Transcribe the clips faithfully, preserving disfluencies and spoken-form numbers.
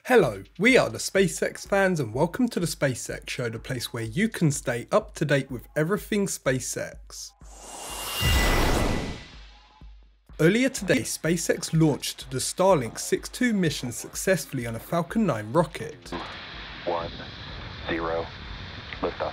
Hello, we are the SpaceX fans and welcome to the SpaceX Show, the place where you can stay up to date with everything SpaceX. Earlier today, SpaceX launched the Starlink six two mission successfully on a Falcon nine rocket. One, zero, liftoff.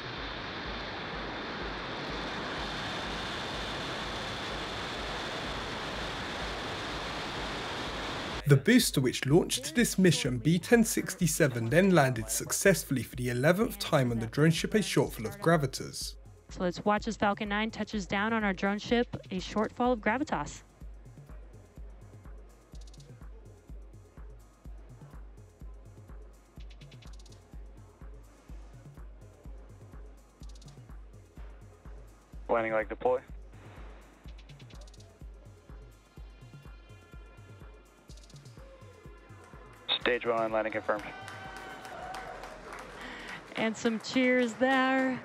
The booster which launched this mission, B ten sixty-seven, then landed successfully for the eleventh time on the drone ship a shortfall of gravitas. So let's watch as Falcon nine touches down on our drone ship, a shortfall of gravitas. Landing leg deploy. Stage one landing confirmed. And some cheers there.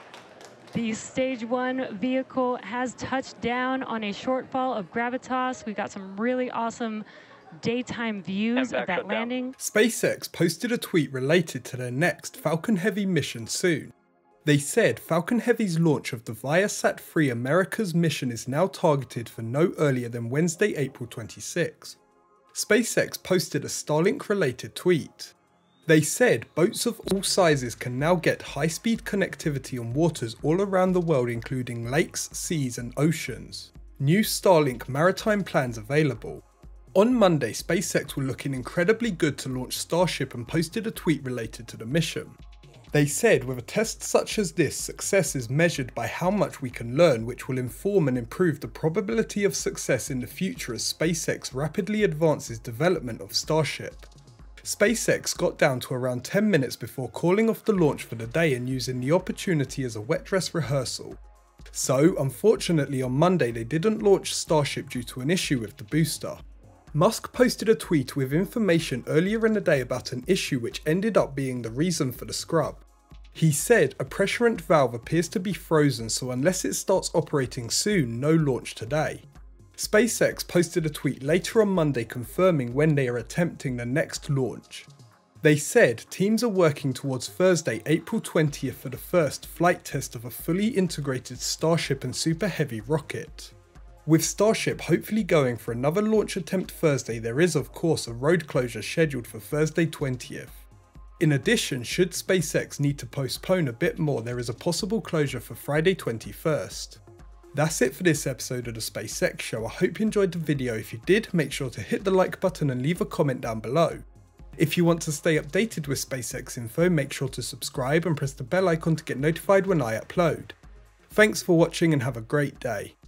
The stage one vehicle has touched down on a shortfall of gravitas. We've got some really awesome daytime views of that landing. SpaceX posted a tweet related to their next Falcon Heavy mission soon. They said Falcon Heavy's launch of the Viasat three America's mission is now targeted for no earlier than Wednesday, April twenty-sixth. SpaceX posted a Starlink related tweet. They said boats of all sizes can now get high-speed connectivity on waters all around the world, including lakes, seas and oceans. New Starlink maritime plans available. On Monday, SpaceX were looking incredibly good to launch Starship and posted a tweet related to the mission. They said with a test such as this, success is measured by how much we can learn, which will inform and improve the probability of success in the future as SpaceX rapidly advances development of Starship. SpaceX got down to around ten minutes before calling off the launch for the day and using the opportunity as a wet dress rehearsal. So, unfortunately on Monday they didn't launch Starship due to an issue with the booster. Musk posted a tweet with information earlier in the day about an issue which ended up being the reason for the scrub. He said a pressurant valve appears to be frozen, so unless it starts operating soon, no launch today. SpaceX posted a tweet later on Monday confirming when they are attempting the next launch. They said teams are working towards Thursday, April twentieth for the first flight test of a fully integrated Starship and Super Heavy rocket. With Starship hopefully going for another launch attempt Thursday, there is of course a road closure scheduled for Thursday twentieth. In addition, should SpaceX need to postpone a bit more, there is a possible closure for Friday twenty-first. That's it for this episode of the SpaceX Show. I hope you enjoyed the video. If you did, make sure to hit the like button and leave a comment down below. If you want to stay updated with SpaceX info, make sure to subscribe and press the bell icon to get notified when I upload. Thanks for watching and have a great day.